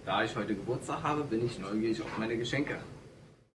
Da ich heute Geburtstag habe, bin ich neugierig auf meine Geschenke.